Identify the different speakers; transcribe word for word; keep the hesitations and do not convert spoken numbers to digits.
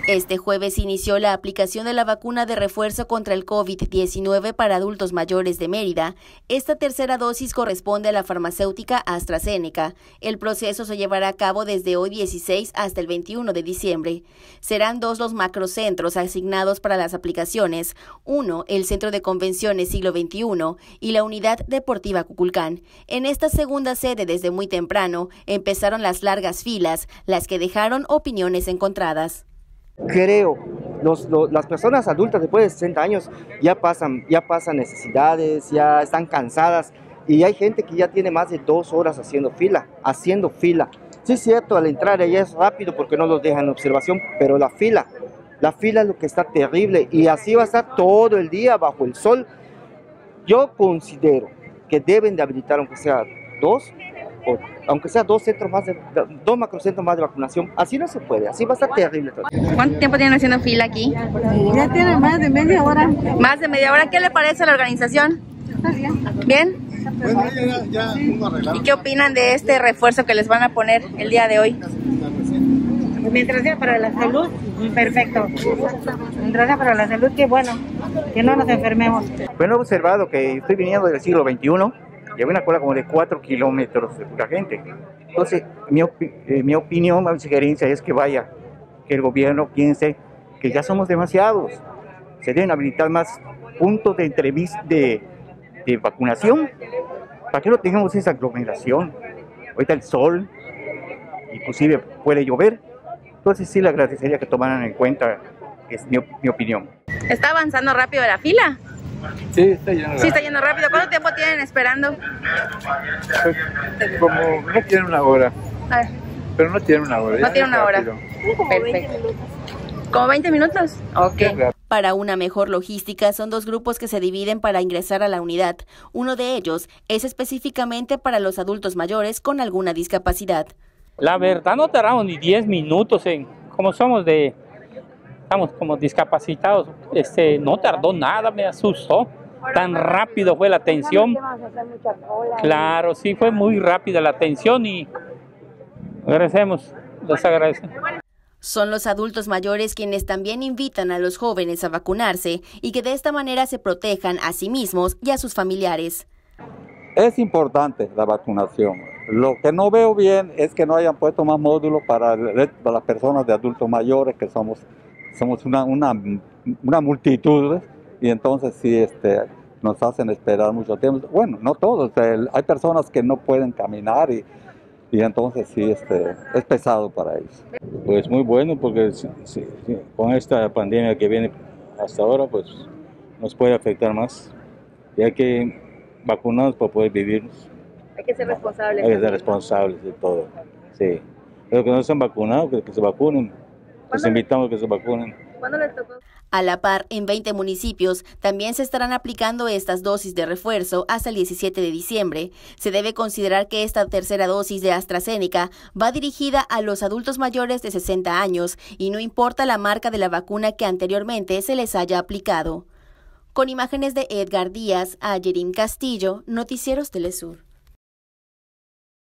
Speaker 1: Este jueves inició la aplicación de la vacuna de refuerzo contra el COVID diecinueve para adultos mayores de Mérida. Esta tercera dosis corresponde a la farmacéutica AstraZeneca. El proceso se llevará a cabo desde hoy dieciséis hasta el veintiuno de diciembre. Serán dos los macrocentros asignados para las aplicaciones. Uno, el Centro de Convenciones Siglo veintiuno y la Unidad Deportiva Cuculcán. En esta segunda sede, desde muy temprano, empezaron las largas filas, las que dejaron opiniones encontradas.
Speaker 2: Creo, los, los, las personas adultas después de sesenta años ya pasan, ya pasan necesidades, ya están cansadas y hay gente que ya tiene más de dos horas haciendo fila, haciendo fila. Sí es cierto, al entrar ella es rápido porque no los dejan en observación, pero la fila, la fila es lo que está terrible y así va a estar todo el día bajo el sol. Yo considero que deben de habilitar aunque sea dos, o, aunque sea dos centros más, de, dos macrocentros más de vacunación. Así no se puede, así va a estar terrible todo.
Speaker 1: ¿Cuánto tiempo tienen haciendo fila aquí?
Speaker 3: Ya tiene más de media hora.
Speaker 1: Más de media hora. ¿Qué le parece a la organización?
Speaker 3: Está bien.
Speaker 1: ¿Bien?
Speaker 4: Bueno, ya, ya, ya
Speaker 1: ¿Y qué opinan de este refuerzo que les van a poner el día de hoy?
Speaker 3: Mientras sea para la salud, perfecto. Mientras sea para la salud, qué bueno, que no nos enfermemos.
Speaker 5: Bueno, he observado que estoy viniendo del siglo veintiuno y había una cola como de cuatro kilómetros de pura gente. Entonces, mi, opi eh, mi opinión, mi sugerencia es que vaya, que el gobierno piense que ya somos demasiados. Se deben habilitar más puntos de entrevista de, de vacunación. ¿Para qué no tengamos esa aglomeración? Ahorita el sol, inclusive puede llover. Entonces sí le agradecería que tomaran en cuenta, es mi, mi opinión.
Speaker 1: ¿Está avanzando rápido la fila?
Speaker 4: Sí, está yendo rápido.
Speaker 1: Sí, está yendo rápido. ¿Cuánto tiempo tienen esperando?
Speaker 4: Pues, como no tienen una hora.
Speaker 1: A ver.
Speaker 4: Pero no tienen una hora.
Speaker 1: No tienen una hora. Perfecto. ¿Como veinte minutos? Ok. Para una mejor logística son dos grupos que se dividen para ingresar a la unidad. Uno de ellos es específicamente para los adultos mayores con alguna discapacidad.
Speaker 6: La verdad no tardamos ni diez minutos en, como somos de, estamos como discapacitados, este, no tardó nada, me asustó, tan rápido fue la atención. Claro, sí, fue muy rápida la atención y agradecemos, les agradecemos.
Speaker 1: Son los adultos mayores quienes también invitan a los jóvenes a vacunarse y que de esta manera se protejan a sí mismos y a sus familiares.
Speaker 7: Es importante la vacunación. Lo que no veo bien es que no hayan puesto más módulos para, para las personas de adultos mayores, que somos, somos una, una, una multitud, y entonces sí este, nos hacen esperar mucho tiempo. Bueno, no todos, hay personas que no pueden caminar y, y entonces sí este, es pesado para ellos.
Speaker 8: Pues muy bueno, porque sí, sí, con esta pandemia que viene hasta ahora, pues nos puede afectar más, y hay que vacunarnos para poder vivirnos.
Speaker 1: Hay que ser responsables.
Speaker 8: Hay que ser responsables de todo, sí. Los que no se han vacunado, que, que se vacunen. Los invitamos a que se vacunen.
Speaker 1: ¿Cuándo les tocó? A la par, en veinte municipios también se estarán aplicando estas dosis de refuerzo hasta el diecisiete de diciembre. Se debe considerar que esta tercera dosis de AstraZeneca va dirigida a los adultos mayores de sesenta años y no importa la marca de la vacuna que anteriormente se les haya aplicado. Con imágenes de Edgar Díaz, Ayerim Castillo, Noticieros Telesur.